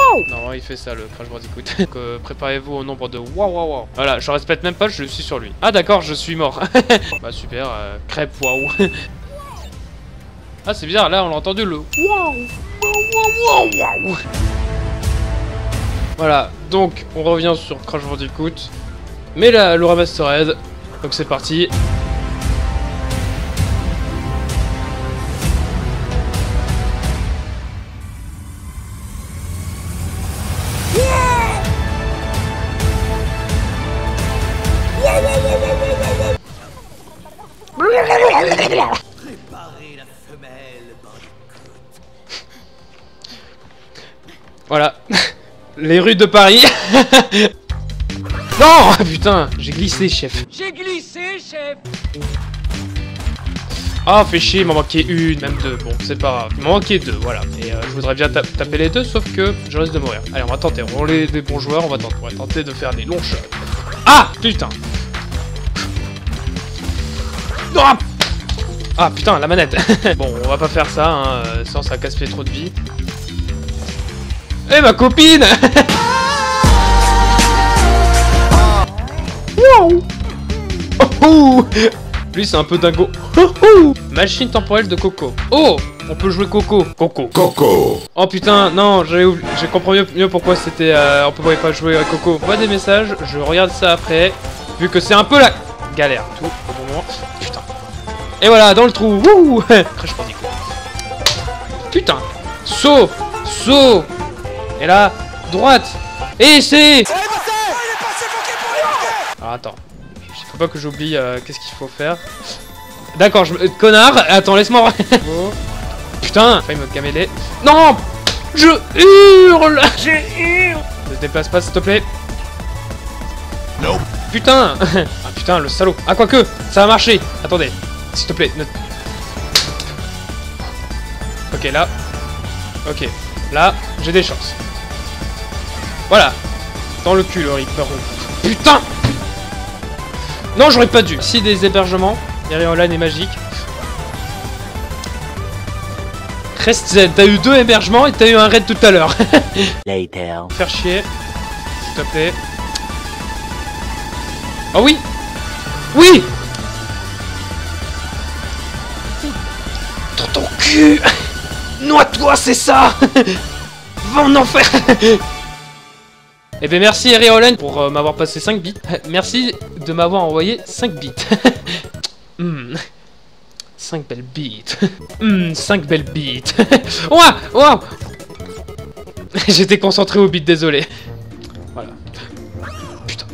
Non, il fait ça, le Crash Bandicoot. Donc, préparez-vous au nombre de waouh. Voilà, je respecte même pas, je suis sur lui. Ah d'accord, je suis mort. Bah super, crêpe waouh. Ah c'est bizarre, là on a entendu le waouh. Voilà, donc on revient sur Crash Bandicoot. Mais là, le remastered. Donc c'est parti. Préparez la femelle, Bandicoot. Voilà. Les rues de Paris. Non, putain, j'ai glissé, chef. J'ai glissé, chef. Ah, fait chier, il m'en manquait une, même deux. Bon, c'est pas grave. Il m'en manquait deux, voilà. Et je voudrais bien taper les deux, sauf que je risque de mourir. Allez, on va tenter. On est des bons joueurs, on va tenter de faire des longs shots. Ah, putain. Non. Ah, putain, la manette. Bon, on va pas faire ça, hein, sinon ça casse trop de vie. Eh, ma copine. Wow. Oh. Lui c'est un peu dingo. Machine temporelle de Coco. Oh, on peut jouer Coco. Coco. Oh putain, non, je comprends mieux pourquoi c'était. On pouvait pas jouer à Coco. On voit des messages, je regarde ça après. Vu que c'est un peu la galère. Tout au bon moment. Putain. Et voilà, dans le trou. Wouh. Crash Bandicoot. Putain. Saut. Et là, droite. Et c'est. Alors attends. Faut pas que j'oublie qu'est-ce qu'il faut faire. D'accord, connard. Attends, laisse-moi. Oh. Putain, failli me caméler. Non. Je hurle. Ne te déplace pas, s'il te plaît. Non. Putain. Ah putain, le salaud. Ah quoique, ça va marcher. Attendez, s'il te plaît. Ok, là. Ok, là, j'ai des chances. Voilà. Dans le cul, le Reaper. Putain. Non, j'aurais pas dû. Ici, des hébergements. Online est magique. Reste Z. T'as eu 2 hébergements et t'as eu un raid tout à l'heure. Later. Faire chier. S'il te plaît. Oh oui. Oui. Dans ton cul. Noie-toi, c'est ça. Va en enfer. Eh ben merci Online pour m'avoir passé 5 bits. Merci de m'avoir envoyé 5 bits. 5 belles bits. 5 belles bits. Wow. J'étais concentré au bit, désolé. Voilà. Putain.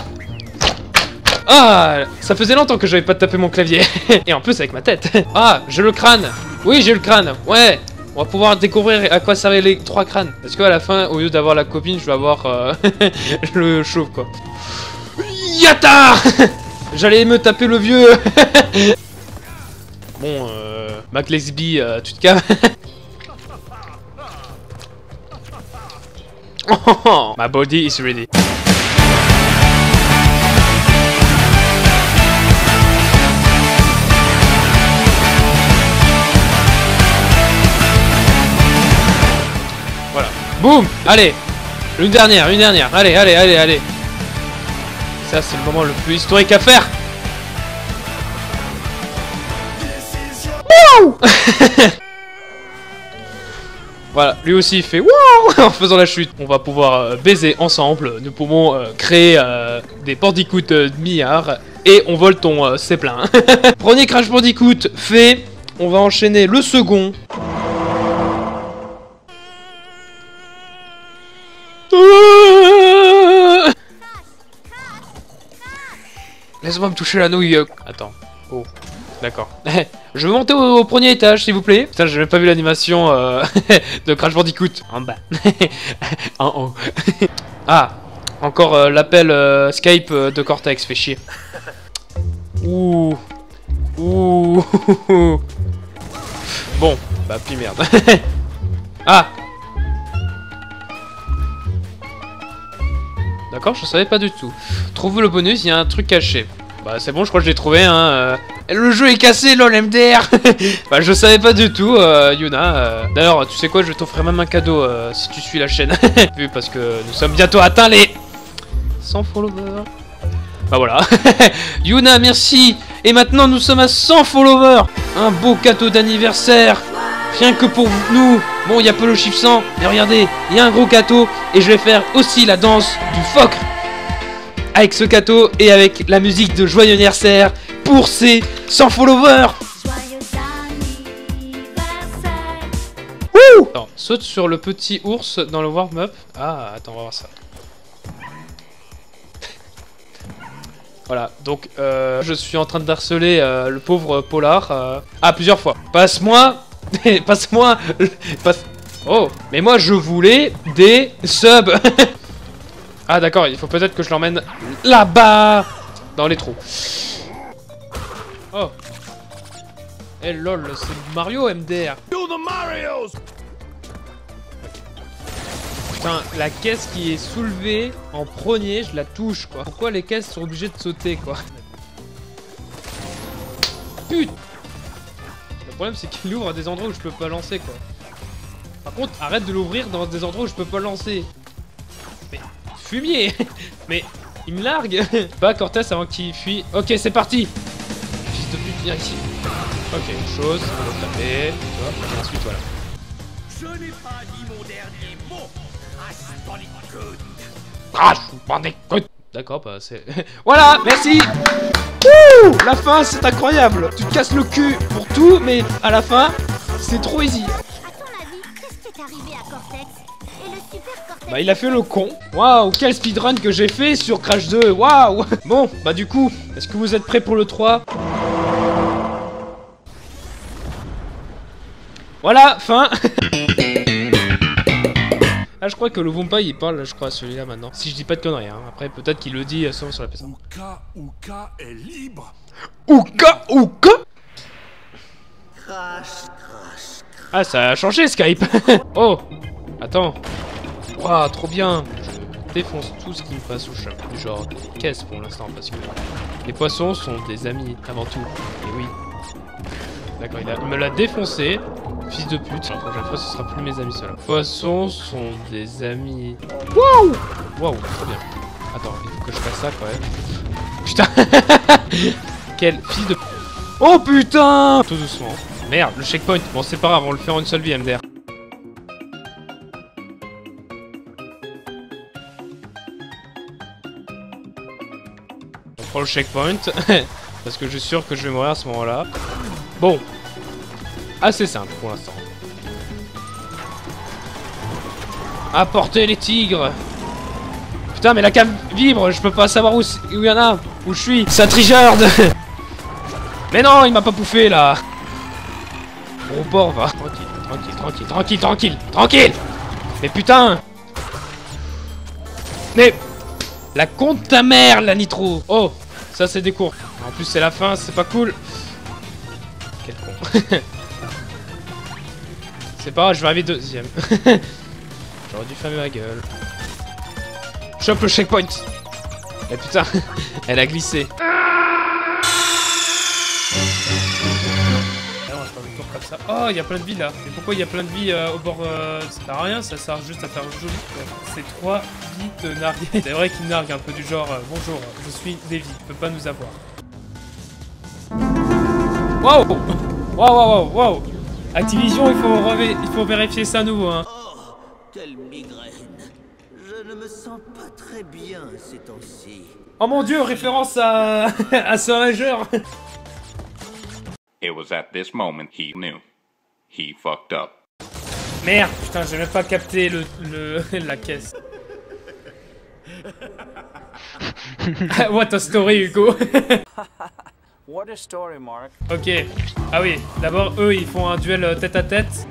Ah, ça faisait longtemps que j'avais pas tapé mon clavier. Et en plus avec ma tête. Ah, j'ai le crâne. Oui, j'ai le crâne. Ouais. On va pouvoir découvrir à quoi servaient les 3 crânes. Parce qu'à la fin, au lieu d'avoir la copine, je vais avoir le chauve, quoi. Yata. J'allais me taper le vieux. Bon, Mac Lesby, tu te calmes. Oh, my body is ready. Voilà. Boum. Allez. Une dernière. Allez. Ça, c'est le moment le plus historique à faire. Wow. Voilà, lui aussi il fait wow en faisant la chute. On va pouvoir baiser ensemble. Nous pouvons créer des Bandicoot de milliards. Et on vole ton zeppelin. Premier Crash Bandicoot fait. On va enchaîner le second. Laisse-moi me toucher la nouille. Attends. Oh. D'accord. Je veux monter au premier étage, s'il vous plaît. Putain, j'ai même pas vu l'animation de Crash Bandicoot. En bas. En haut. Ah. Encore l'appel Skype de Cortex. Fait chier. Ouh. Ouh. Bon. Bah, puis merde. Ah. D'accord, je savais pas du tout. Trouve le bonus, il y a un truc caché. Bah c'est bon, je crois que je l'ai trouvé, hein. Le jeu est cassé, lol, MDR. Bah, je savais pas du tout, Yuna. D'ailleurs, tu sais quoi, je t'offrirai même un cadeau si tu suis la chaîne. Vu parce que nous sommes bientôt atteints les 100 followers. Bah voilà. Yuna, merci. Et maintenant, nous sommes à 100 followers. Un beau cadeau d'anniversaire. Rien que pour nous. Bon, il y a peu le chiffre 100. Mais regardez, il y a un gros cadeau. Et je vais faire aussi la danse du phoque. Avec ce cadeau et avec la musique de joyeux anniversaire pour ces 100 followers. Wouh! Alors, saute sur le petit ours dans le warm-up. Ah, attends, on va voir ça. Voilà, donc je suis en train de harceler le pauvre Polar plusieurs fois. Passe-moi. Passe-moi. Oh, mais moi je voulais des subs. Ah d'accord, il faut peut-être que je l'emmène là-bas dans les trous. Oh. Eh lol, c'est Mario MDR. Putain, la caisse qui est soulevée en premier, je la touche quoi. Pourquoi les caisses sont obligées de sauter quoi? Putain. Le problème c'est qu'il ouvre à des endroits où je peux pas lancer quoi. Par contre, arrête de l'ouvrir dans des endroits où je peux pas lancer. Mais fumier. Mais il me largue. Pas Cortez avant qu'il fuit. Ok, c'est parti. Fils de pute, viens ici. Ok, une chose, on va taper. Et ensuite voilà. Je n'ai pas dit mon dernier mot. Crash Bandicoot. D'accord, bah c'est... Voilà, merci. Wouh, la fin, c'est incroyable. Tu te casses le cul pour tout, mais à la fin, c'est trop easy. Bah il a fait le con. Waouh, quel speedrun que j'ai fait sur Crash 2. Waouh. Bon, bah du coup, est-ce que vous êtes prêts pour le 3? Voilà, fin. Ah, je crois que le Wumpa il parle, je crois, celui-là maintenant. Si je dis pas de conneries, hein. Après, peut-être qu'il le dit sur la PS1. Uka est libre. Uka. Ah, ça a changé Skype. Oh, attends. Waouh, trop bien. Je défonce tout ce qui me passe au chemin. Genre, caisse pour l'instant, parce que les poissons sont des amis avant tout. Et oui. D'accord, il me l'a défoncé. Fils de pute. La prochaine fois, ce sera plus mes amis seuls. Poissons sont des amis. Waouh! Waouh, trop bien. Attends, il faut que je fasse ça quand même. Putain! Quel fils de... Oh putain! Tout doucement. Merde, le checkpoint. Bon, c'est pas grave, on le fait en une seule vie, MDR. On prend le checkpoint. Parce que je suis sûr que je vais mourir à ce moment-là. Bon. Assez simple pour l'instant. Apporter les tigres. Putain, mais la cam vibre, je peux pas savoir où il y en a. Où je suis. Ça trigearde. Mais non, il m'a pas bouffé là. Gros porc, va. Tranquille. Mais putain. Mais la compte ta mère, la nitro. Oh, ça c'est des cours. En plus c'est la fin, c'est pas cool. Quel con. C'est pas grave, je vais arriver deuxième. J'aurais dû fermer ma gueule. Chope le checkpoint. Eh putain, elle a glissé. Comme ça. Oh, il y a plein de vies là. Mais pourquoi il y a plein de vies au bord ça sert à rien, ça sert juste à faire joli. C'est 3 vies de narguer. C'est vrai qu'il nargue un peu du genre bonjour, je suis Davy, tu peux pas nous avoir. Waouh. Activision, il faut vérifier ça à nouveau hein. Oh, quelle migraine. Je ne me sens pas très bien ces temps-ci. Oh mon dieu, référence à à ce majeur. It was at this moment he knew. He fucked up. Merde, putain, j'ai même pas capté la caisse. What a story, Hugo. What a story, Mark. Ok. Ah oui, d'abord, eux, ils font un duel tête à tête.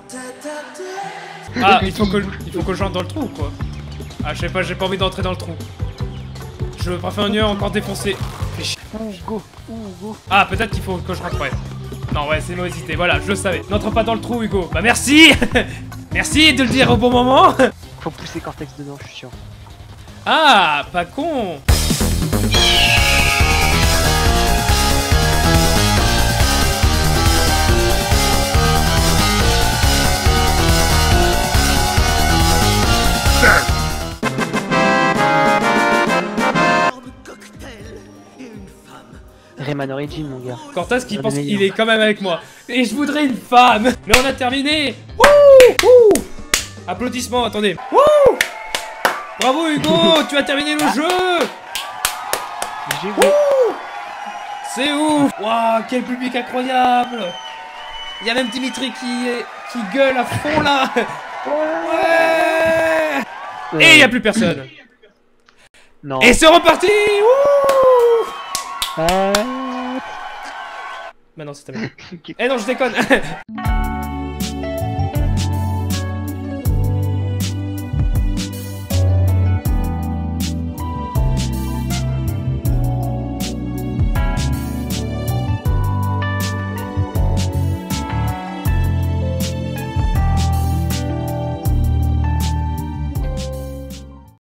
Ah, il faut que j'entre dans le trou, quoi. Ah, je sais pas, j'ai pas envie d'entrer dans le trou. Je préfère mieux encore défoncer. Go. Ah, peut-être qu'il faut que je rentre, ouais. Non, ouais, c'est une mauvaise idée, voilà, je le savais. N'entre pas dans le trou, Hugo. Bah, merci. Merci de le dire au bon moment. Faut pousser Cortex dedans, je suis sûr. Ah, pas con. Rayman Origin, mon gars. Cortez qui Un pense des qu'il meilleurs. est quand même avec moi. Et je voudrais une femme. Mais on a terminé. Wouh, wouh. Applaudissements, attendez. Wouh. Bravo Hugo, tu as terminé le jeu. J'ai vu. Wouh. C'est ouf. Waouh, quel public incroyable. Il y a même Dimitri qui gueule à fond là. Ouais. Et il n'y a plus personne. Non. Et c'est reparti. Wouh. Ah. Maintenant c'est terminé. Eh non, je déconne.